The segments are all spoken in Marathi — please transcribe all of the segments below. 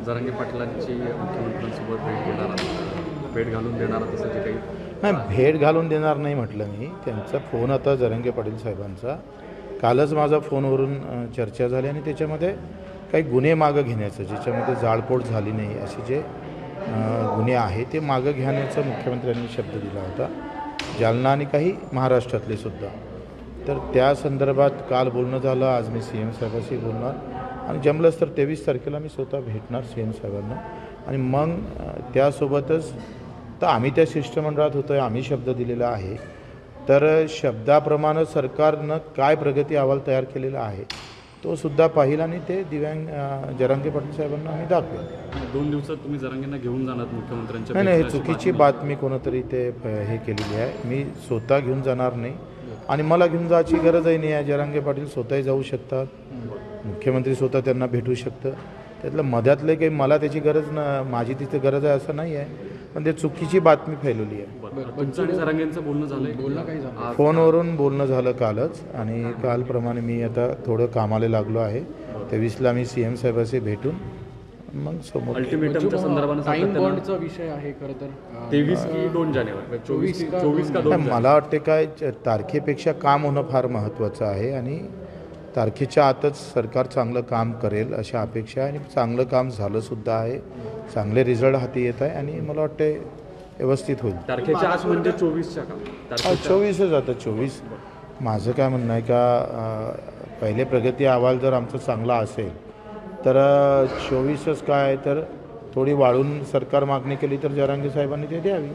जरांगे पाटलांची मुख्यमंत्र्यांसोबत भेट घालून देणार तसं जे काही नाही, भेट घालून देणार नाही म्हटलं मी. त्यांचा फोन आता जरांगे पाटील साहेबांचा कालच माझा फोनवरून चर्चा झाली आणि त्याच्यामध्ये काही गुन्हे मागं घेण्याचं, ज्याच्यामध्ये जाळपोळ झाली नाही असे जे गुन्हे आहे ते मागं घेण्याचा मुख्यमंत्र्यांनी शब्द दिला होता. जालना आणि काही महाराष्ट्रातले सुद्धा. तर त्या संदर्भात काल बोलणं झालं. आज मी CM साहेबांशी बोलणार आणि जमलंच तर 23 तारखेला मी स्वतः भेटणार CM साहेबांना आणि मग त्यासोबतच तर आम्ही त्या शिष्टमंडळात होतो आहे, आम्ही शब्द दिलेला आहे. तर शब्दाप्रमाणे सरकारनं काय प्रगती अहवाल तयार केलेला आहे तो सुद्धा पाहिला आणि ते जरांगे पाटील साहेबांना आम्ही दाखवेल. 2 दिवसात तुम्ही जरांगेंना घेऊन जाणार मुख्यमंत्र्यांच्या? नाही, हे चुकीची बातमी कोणतरी ते हे केलेली आहे. मी स्वतः घेऊन जाणार नाही आणि मला घेऊन जायची गरजही नाही आहे. जरांगे पाटील स्वतःही जाऊ शकतात, मुख्यमंत्री स्वतः त्यांना भेटू शकतं. त्यातलं मध्यातले काही मला त्याची गरज माझी तिथे गरज आहे असं नाही आहे, पण ते चुकीची बातमी फैलवली आहे. तुमचं आणि जरांगेंचं बोलणं झालं? फोनवरून बोलणं झालं कालच आणि कालप्रमाणे मी आता थोडं कामाला लागलो आहे. 23ला मी CM साहेबांशी भेटून मग समोर अल्टिमेटमच्या संदर्भात विषय आहे खरं तर 23 की 2 जानेवारी 24 का 2 मला वाटते काय तारखेपेक्षा काम होणं फार महत्त्वाचं आहे आणि तारखेच्या आतच सरकार चांगलं काम करेल अशा अपेक्षा आहे आणि चांगलं काम झालंसुद्धा आहे. चांगले रिझल्ट हाती येत आहे आणि मला वाटते व्यवस्थित होईल. तारखेच्या आत म्हणजे 24च्या का? 24च आता 24. माझं काय म्हणणं आहे का पहिले प्रगती अहवाल जर आमचा चांगला असेल तर 24च काय तर थोडी वाढून सरकार मागणी केली तर जरांगे साहेबांनी ते द्यावी.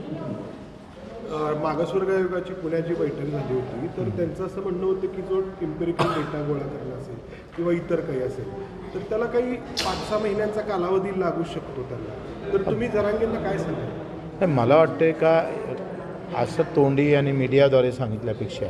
मागासवर्ग आयोगाची पुण्याची बैठक झाली होती तर त्यांचं असं म्हणणं होतं की जो इम्पेरिकल डेटा गोळा करणं असेल किंवा इतर काही असेल तर त्याला काही 5-6 महिन्यांचा कालावधी लागू शकतो त्याला. तर तुम्ही जरांगेंना काय सांगाल? मला वाटते का असं तोंडी आणि मीडियाद्वारे सांगितल्यापेक्षा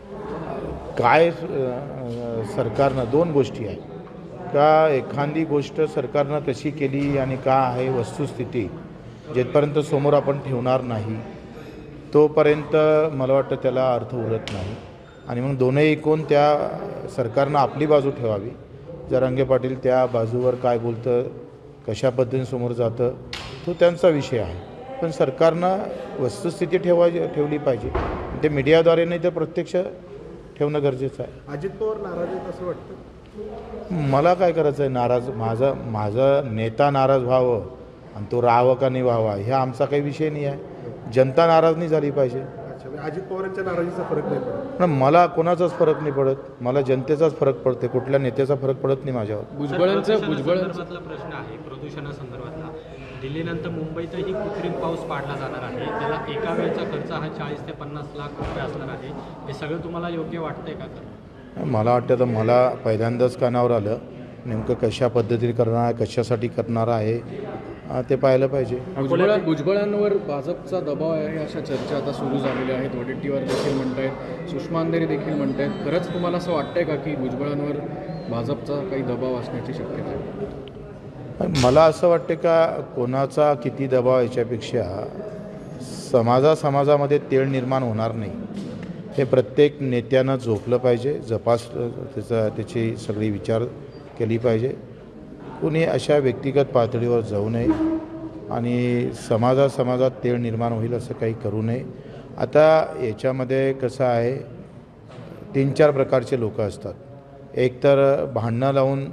काय सरकारनं 2 गोष्टी आहे का एखादी गोष्ट सरकारनं कशी केली आणि का आहे वस्तुस्थिती जेथपर्यंत समोर आपण ठेवणार नाही तोपर्यंत मला वाटतं त्याला अर्थ उरत नाही आणि मग दोन्ही ऐकून त्या सरकारनं आपली बाजू ठेवावी. जरांगे पाटील त्या बाजूवर काय बोलतं, कशा पद्धतीने समोर जातं तो त्यांचा विषय आहे, पण सरकारनं वस्तुस्थिती ठेवली पाहिजे. ते मीडियाद्वारे नाही तर प्रत्यक्ष ठेवणं गरजेचं आहे. अजित पवार नाराज आहेत असं वाटतं? मला काय करायचं आहे नाराज? माझा नेता नाराज व्हावं आणि तो राहावं का नाही व्हावा हे आमचा काही विषय नाही आहे. जनता नाराज नाही झाली पाहिजे. अजित पवारांच्या नाराजीचा फरक नाही पडत? पण मला कोणाचाच फरक नाही पडत, मला जनतेचाच फरक पडते, कुठल्या नेत्याचा फरक पडत नाही माझ्यावर. भुजबळांचा प्रश्न आहे प्रदूषणासंदर्भातला. दिल्लीनंतर मुंबईतही कृत्रिम पाऊस पाडला जाणार आहे, त्याला एका वेळचा खर्च हा 40 ते 50 लाख रुपये असणार आहे. हे सगळं तुम्हाला योग्य वाटतंय का? मला वाटतं तर मला पहिल्यांदाच कानावर आलं. नेमकं कशा पद्धतीने करणार आहे, कशासाठी करणार आहे ते पाहायला पाहिजे. भुजबळांवर भाजपचा दबाव आहे अशा चर्चा आता सुरू झालेल्या आहेत. वडेट्टीवार देखील म्हणत आहेत, सुषमा अंधारे देखील म्हणत आहेत. खरंच तुम्हाला असं वाटतंय का की भुजबळांवर भाजपचा काही दबाव असण्याची शक्यता आहे? मला असं वाटतं का कोणाचा किती दबाव याच्यापेक्षा समाजामध्ये तेढ निर्माण होणार नाही हे प्रत्येक नेत्यानं झोपलं पाहिजे, त्याची सगळी विचार केली पाहिजे. कुणी अशा व्यक्तिगत पातळीवर जाऊ नये आणि समाजात तेढ निर्माण होईल असं काही करू नये. आता याच्यामध्ये कसं आहे 3-4 प्रकारचे लोक असतात. एक तर भांडणं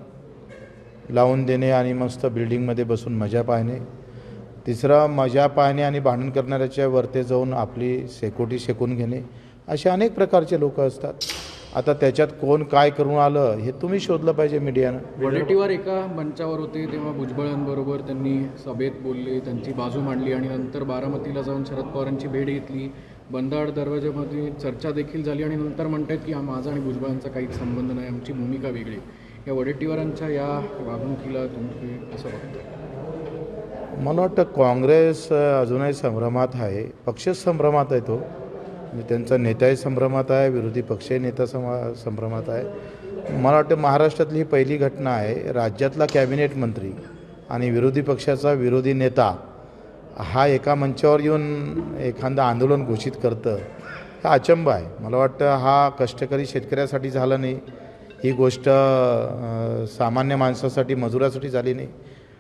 लावून देणे आणि मस्त बिल्डिंगमध्ये बसून मजा पाहणे. तिसरं मजा पाहणे आणि भांडण करणाऱ्याच्या वरती जाऊन आपली शेकोटी शेकून घेणे. असे अनेक प्रकारचे लोक असतात. आता त्याच्यात कोण काय करून आलं हे तुम्ही शोधलं पाहिजे मीडियानं. वडेट्टीवार एका मंचावर होते तेव्हा भुजबळांबरोबर त्यांनी सभेत बोलले, त्यांची बाजू मांडली आणि नंतर बारामतीला जाऊन शरद पवारांची भेट घेतली. बंदाड दरवाजामध्ये चर्चा देखील झाली आणि नंतर म्हणतात की माझा आणि भुजबळांचा काहीच संबंध नाही, आमची भूमिका वेगळी. या वडेट्टीवारांच्या या वागणुकीला तुम्ही कसं बघता? मला वाटतं काँग्रेस अजूनही संभ्रमात आहे, पक्षच संभ्रमात आहे. तो त्यांचा नेताही संभ्रमात आहे, विरोधी पक्षही नेता संभ्रमात आहे. मला वाटतं महाराष्ट्रातली ही पहिली घटना आहे राज्यातला कॅबिनेट मंत्री आणि विरोधी पक्षाचा विरोधी नेता हा एका मंचावर येऊन एखादं आंदोलन घोषित करतं. हा अचंब आहे. मला वाटतं हा कष्टकरी शेतकऱ्यासाठी झाला नाही, ही गोष्ट सामान्य माणसासाठी मजुरासाठी झाली नाही.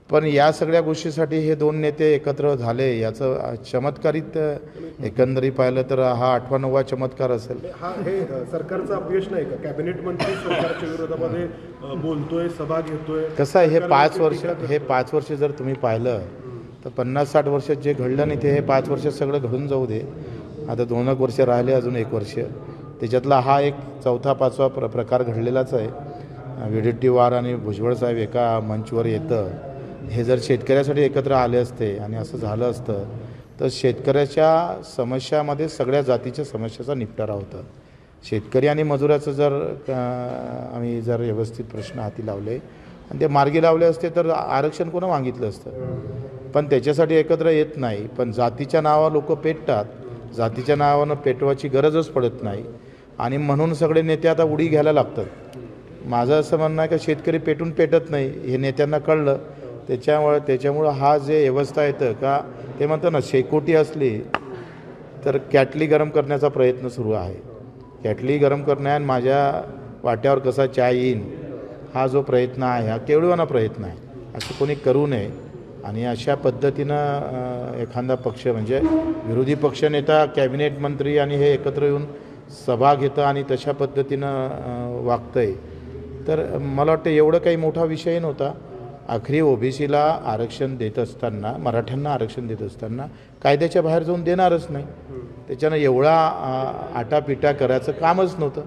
पण या सगळ्या गोष्टीसाठी हे दोन नेते एकत्र झाले याचं चमत्कारित एकंदरीत पाहिलं तर हा 8वा-9वा चमत्कार असेल. हे सरकारचं अपयश नाही का? कॅबिनेट मंत्री सरकारच्या विरोधामध्ये बोलतोय, सभा घेतोय. कसं आहे, हे 5 वर्ष जर तुम्ही पाहिलं तर 50-60 वर्षात जे घडलं नाही ते हे 5 वर्षात सगळं घडून जाऊ दे. आता 2 वर्ष राहिले, अजून 1 वर्ष, त्याच्यातला हा एक 4था-5वा प्रकार घडलेलाच आहे. वडेट्टीवार आणि भुजबळ साहेब एका मंचवर येतं. हे जर शेतकऱ्यासाठी एकत्र आले असते आणि असं झालं असतं तर शेतकऱ्याच्या समस्यामध्ये सगळ्या जातीच्या समस्याचा निपटारा होता. शेतकरी आणि मजुराचं जर आम्ही जर व्यवस्थित प्रश्न हाती लावले आणि ते मार्गी लावले असते तर आरक्षण कोणा मागितलं असतं. पण त्याच्यासाठी एकत्र येत नाही. पण जातीच्या नावावर लोक पेटतात. जातीच्या नावानं पेटवायची गरजच पडत नाही आणि म्हणून सगळे नेते आता उडी घ्यायला लागतात. माझं असं म्हणणं आहे की शेतकरी पेटत नाही हे नेत्यांना कळलं. त्याच्यामुळं हा जे व्यवस्था येतं का ते म्हणतं ना, शेकोटी असली तर कॅटली गरम करण्याचा प्रयत्न सुरू आहे. कॅटली गरम करण्या आणि माझ्या वाट्यावर कसा चाय येईन हा जो प्रयत्न आहे हा केवळवाना प्रयत्न आहे. असं कोणी करू नये. आणि अशा पद्धतीनं एखादा पक्ष म्हणजे विरोधी पक्षनेता, कॅबिनेट मंत्री आणि हे एकत्र येऊन सभा घेतं आणि तशा पद्धतीनं वागतं आहे तर मला वाटतं एवढं काही मोठा विषय नव्हता. आखरी ओबीसीला आरक्षण देत असताना, मराठ्यांना आरक्षण देत असताना कायद्याच्या बाहेर जाऊन देणारच नाही. त्याच्यानं एवढा आटापिटा करायचं कामच नव्हतं.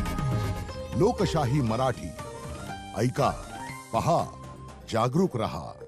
लोकशाही मराठी ऐका, पहा, जागरूक रहा.